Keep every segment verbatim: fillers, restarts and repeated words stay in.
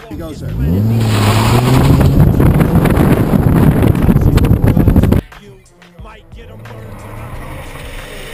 You go, sir. You might get a word when I come.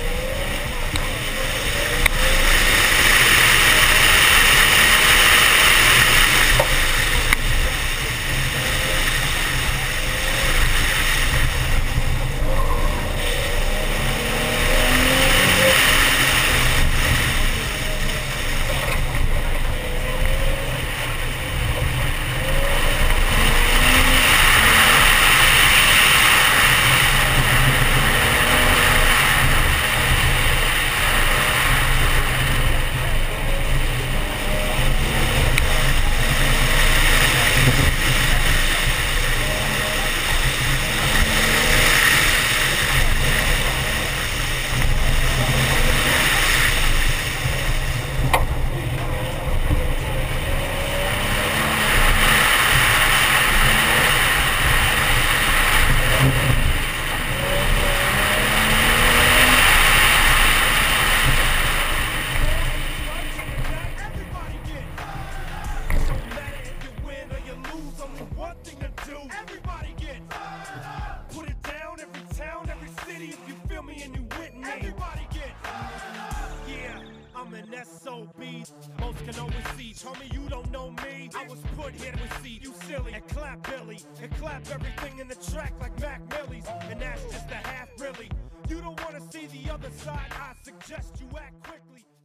One thing to do, everybody get put it down, every town, every city, if you feel me and you with me. Everybody get, yeah, I'm an S O B. Most can always see, homie, you don't know me. I was put here to see you silly and clap Billy and clap everything in the track like Mac Millie's, and that's just a half really. You don't want to see the other side, I suggest you act quickly.